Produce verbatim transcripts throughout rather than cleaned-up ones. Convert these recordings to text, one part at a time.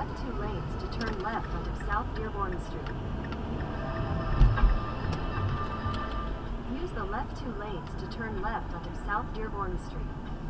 left two lanes to turn left onto South Dearborn Street. Use the left two lanes to turn left onto South Dearborn Street.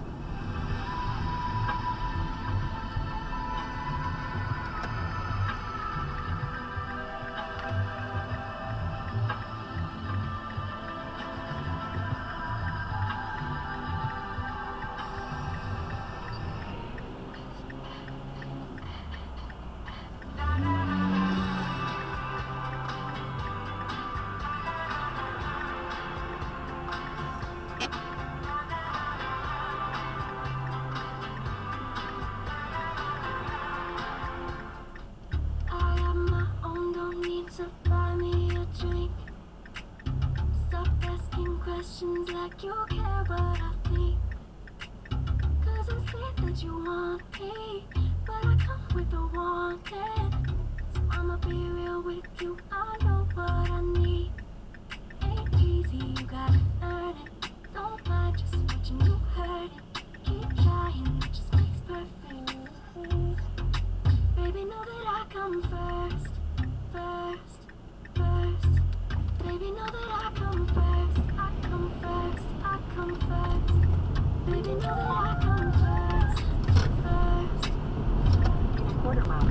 So buy me a drink. Stop asking questions like you care what I think. Cause I say that you want me, but I come with a wanted. So I'ma be real with you, I know what I need. Ain't easy, you gotta earn it. Don't mind just watching you hurt it. Keep trying, it just makes perfect. Baby, know that I come first. First, first, baby, know that I come first. I come first, I come first. Baby, know that I come first. First. In a quarter mile,